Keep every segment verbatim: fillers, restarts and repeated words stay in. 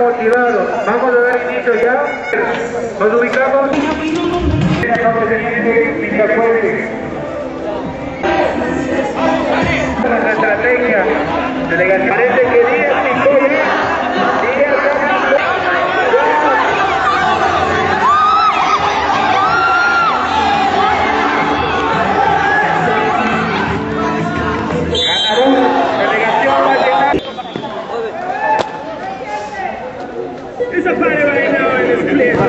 motivados. Vamos a dar inicio ya. Nos ubicamos. La estrategia. Delegación. Parece que Díaz picó ya. Díaz Esa padre va a ir a la escalera,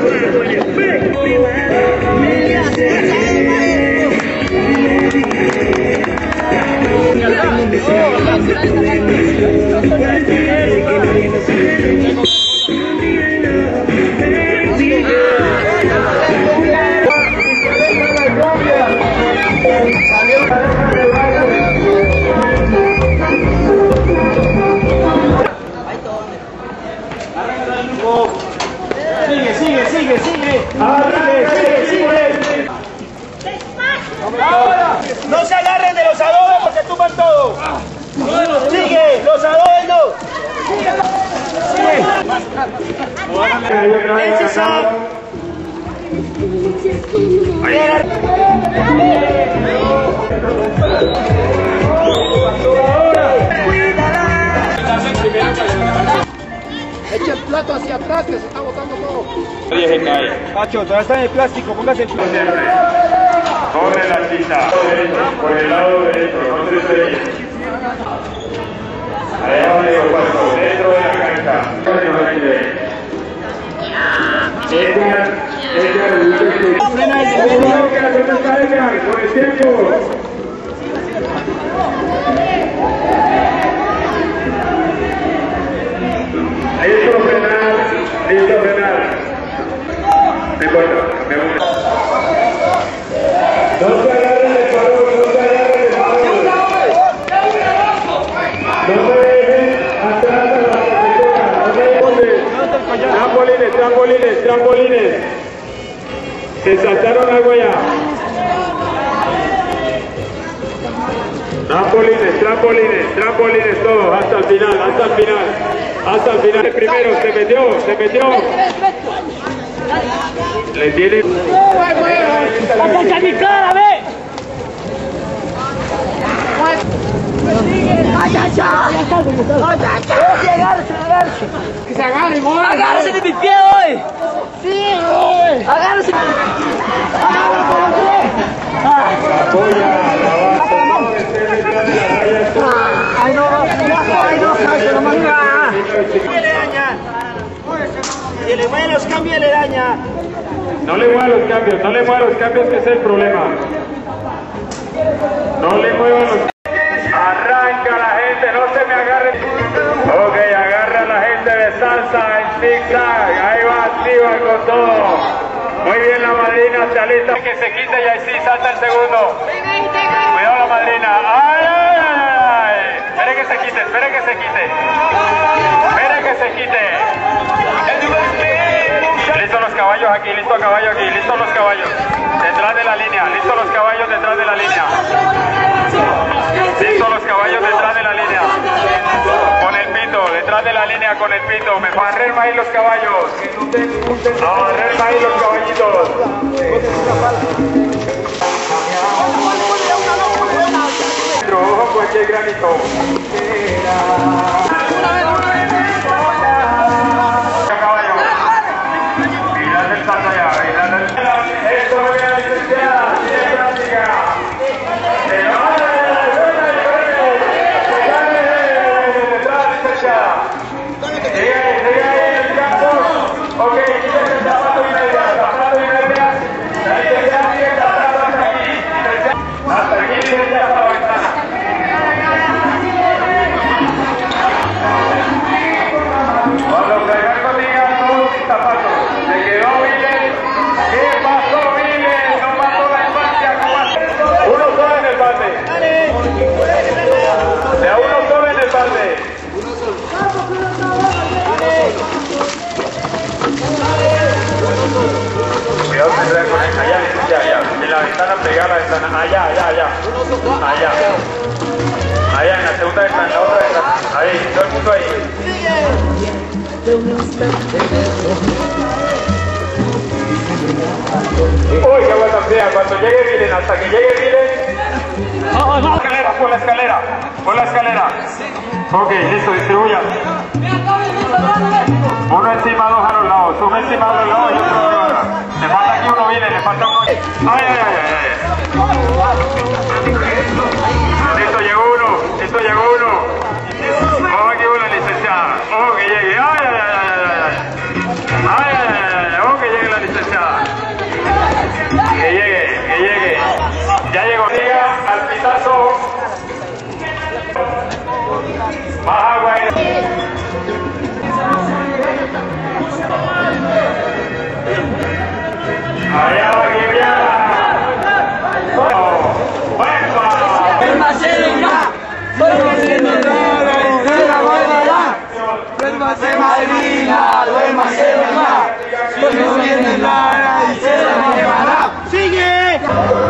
Sigue, sigue, sigue, sigue. Sigue, sigue, sigue. Ahora, no se agarren de los adobes porque tumban todo. Sigue, los adobes no. Sigue. Eche el plato hacia atrás que se está botando todo. Oye, cae. Pacho, todavía está en el plástico, póngase el plástico. Corre la cita, por el lado derecho, no se estrelle. Allá donde digo cuatro, dentro de la cancha. Frena el dedo. Por el tiempo. Listo, frenar, listo, frenar. No importa, me gusta. No se agarren el balón, no se agarren el balón. No me dejen atrás de la protectora, no me dejen. Trampolines, trampolines, trampolines. Se saltaron algo allá. Trampolines, trampolines, trampolines todos, hasta el final, hasta el final. Hasta el final, el primero, se metió, se metió. Le tiene... ¡Apunta mi cara, ve! ¡Ay, ay, ay! ¡Agárrese, agárrese! ¡Que se agarre, güey! ¡Agárrese de mi pie, hoy! ¡Sí, güey! ¡Agárrese! Apoya, ¡Ay, no! ¡Ay, no! ¡Ay, no! ¡Le daña! ¡Que le mueve los cambios, le daña! no le mueva los cambios, no le mueva los cambios, que es el problema. No le mueva los cambios. Arranca la gente, no se me agarre. Ok, agarra la gente de salsa en zigzag. Ahí va, activa con todo. Muy bien la madrina, se alista. Que se quite y ahí sí, salta el segundo. Cuidado la madrina. ¡Ay, ay, ay! ay. Espere que se quite, espere que se quite. Espere que se quite. Listo los caballos aquí, listo caballo aquí, listo los caballos. Detrás de la línea, listo los caballos detrás de la línea. Listo los caballos detrás de la línea. Con el pito, detrás de la línea con el pito. Me barrer maíz los caballos. A barrer maíz los caballitos. Ojo cualquier granito. Esto no viene licenciada, tiene práctica. Se va a la detrás, licenciada. Sigue ahí, sigue ahí en el campo. Ok, quítate el zapato y media, zapato y media. La licenciada sigue tratando hasta aquí. Hasta aquí, licenciada, hasta la ventana. Cuando Federico diga todos mis zapatos, se quedó bien. ¿Qué pasó, Miles? No mató la infancia. Uno solo en el balde. De a uno solo en el balde. Cuidado con el con esa. Allá, allá, allá. En la ventana, pegada a la ventana. Allá, allá, allá. Allá. Allá, en la segunda ventana, en la otra ventana. Ahí, todo el mundo ahí. Uy, qué buena sea, cuando llegue miren, hasta que llegue miren. Por la escalera, por la escalera, por la escalera. Ok, listo, distribuyan. Uno encima, dos a los lados, uno encima a los lados y otro ahora. Le falta aquí uno, viene, le falta uno. Ay, ay, ay, ay. Listo, llegó uno, listo, llegó uno. Vamos aquí una licenciada. Ojo que llegue, ay, ay, ay, ay, ay. Ay, ay, ay, ojo que llegue la licenciada. Que llegue, que llegue. Ya llegó. Siga al pitazo. Más agua ahí. Allá va que viaja. Duérmase madrina, duérmase mamá, no viene Lara y se la llevará. ¡Sigue!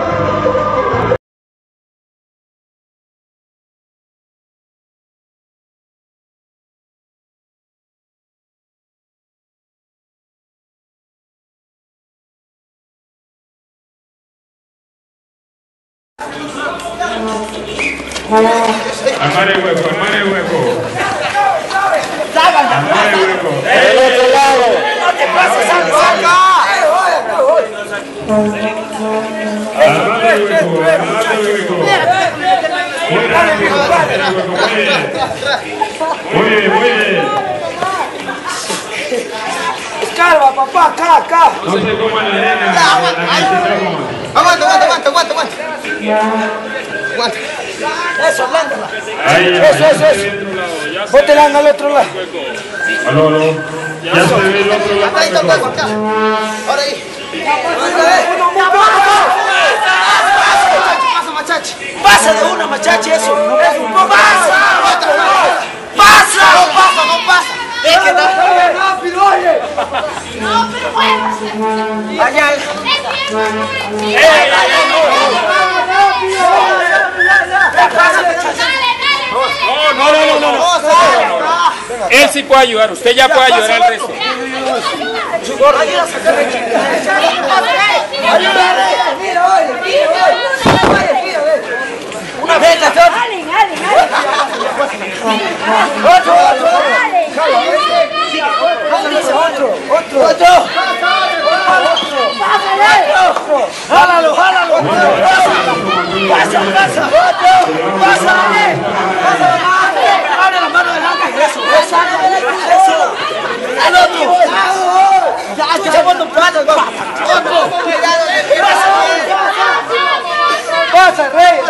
Armar el hueco, armar el hueco. Armar el hueco. ¡El otro lado! ¡No te pases a acá! Armar el hueco, armar el hueco. Muy rápido, armar el hueco, muy bien. Muy bien, muy bien. Escarba, papá, acá, acá. No se coma la arena. Aguanta, aguanta, aguanta, aguanta, aguanta. Aguanta. Eso, lándala. Eso, eso, eso. Bótela al otro lado. Aló, aló. Ya se ve el otro lado. Acá, ahí está el hueco, acá. Ahora ahí. Pasa, machachi. Pasa de una, machachi, eso. Pasa. Pasa. No pasa, no pasa. Es que está rápido, oye. No, pero bueno. Allá. No, no, no, no, no. Él sí puede ayudar, usted ya puede ayudar al resto. Una vez, otro, otro, otro, otro, otro. Jálalo, jálalo. Pasa, pasa. Pasa. Abre la mano delante. Eso, eso. Eso. Al otro. Ya, ya, cuando pasa. Otro. Pasa, rey.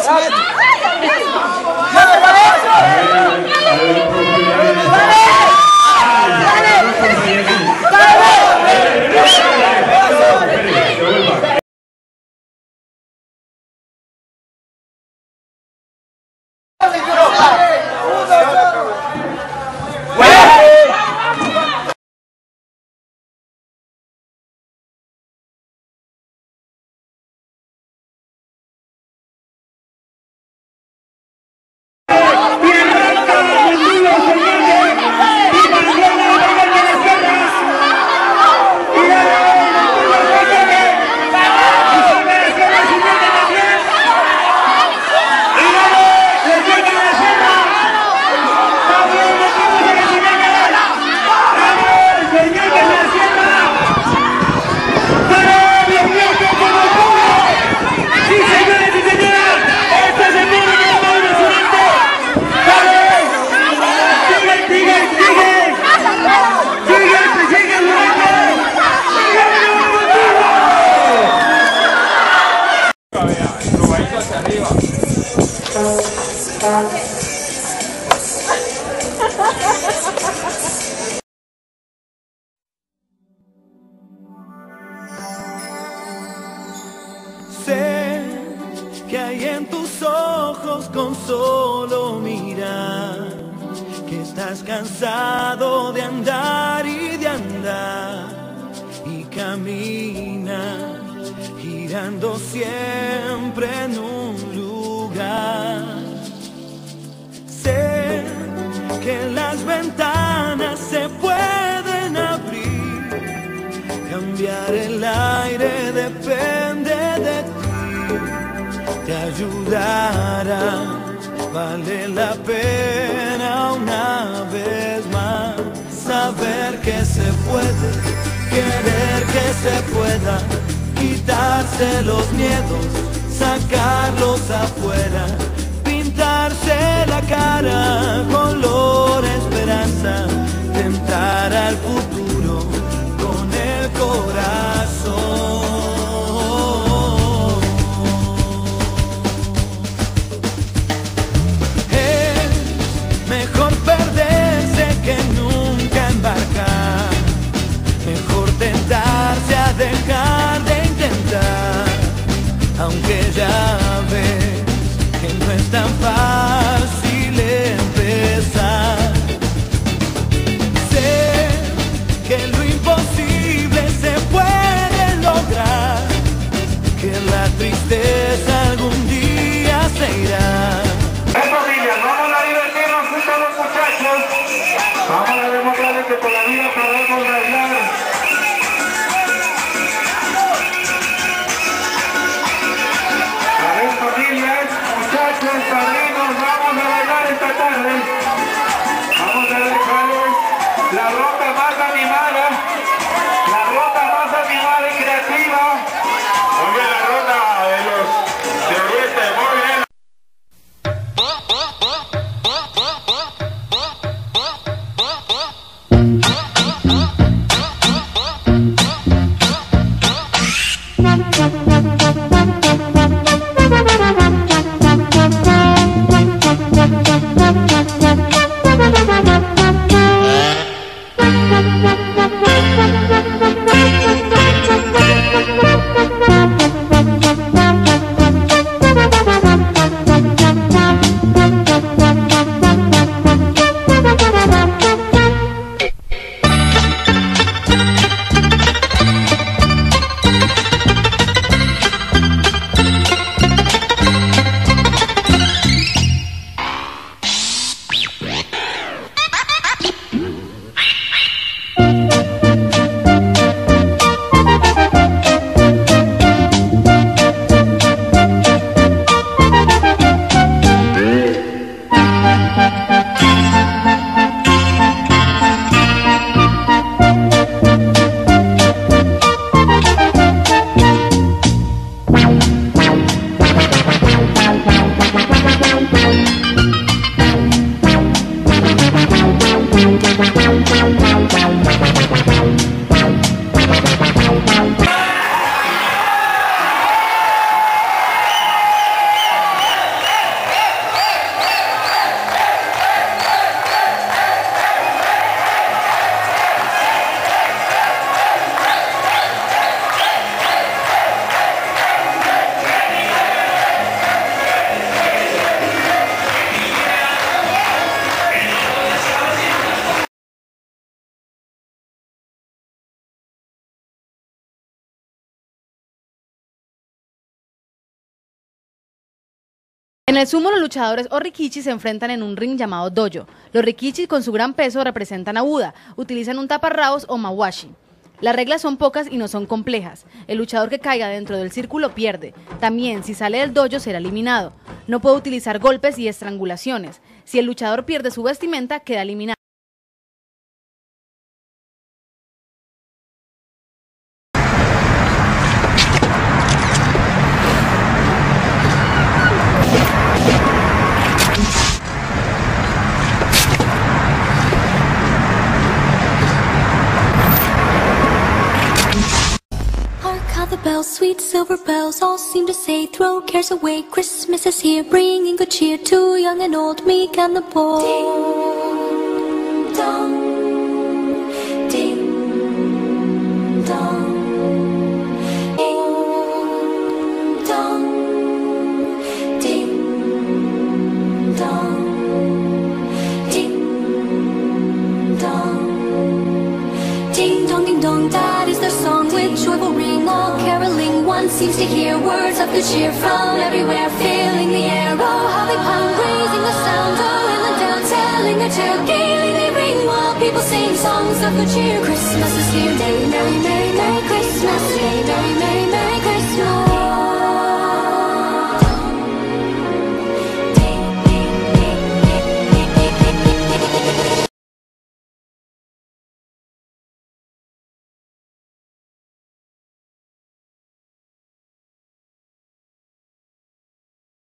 Sé que hay en tus ojos con solo mirar que estás cansado de andar y de andar y caminas girando siempre en un lugar. Sé que las ventanas se pueden ayudará. Vale la pena una vez más saber que se puede, querer que se pueda, quitarse los miedos, sacarlos afuera, pintarse la cara color esperanza, tentar al futuro con el corazón. Es mejor perderse que nunca embarcar, mejor tentarse a dejar de intentar, aunque ya ves que no es tan fácil empezar. Sé que lo imposible se puede lograr, que la tristeza algún día se irá. Familias, vamos a divertirnos junto a los muchachos. Vamos a demostrarles que todavía podemos bailar. A ver, familias, muchachos, padrinos, vamos a bailar esta tarde. Vamos a dejarles la ronda más animada, la ronda más animada y creativa. Muy bien, la ronda de los de Oriente, muy bien. En el sumo, los luchadores o rikichi se enfrentan en un ring llamado dojo. Los rikichi, con su gran peso, representan a Buda. Utilizan un taparrabos o mawashi. Las reglas son pocas y no son complejas. El luchador que caiga dentro del círculo pierde. También, si sale del dojo, será eliminado. No puede utilizar golpes y estrangulaciones. Si el luchador pierde su vestimenta, queda eliminado. Bells, sweet silver bells, all seem to say, throw cares away, Christmas is here, bringing good cheer to young and old, meek and the poor. Ding dong, ding dong, ding dong, ding dong, ding dong, ding dong, ding dong. That is their song with joyful ring, all caroling. One seems to hear words of good cheer from everywhere, filling the air. Oh, how they pound, raising the sound, oh, in the down, telling their tale. Gaily they ring while people sing songs of good cheer. Christmas is here, day, merry, merry, merry